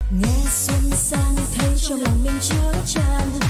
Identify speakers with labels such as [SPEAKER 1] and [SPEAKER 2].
[SPEAKER 1] nghe xuân sang thấy trong lòng mình chứa chan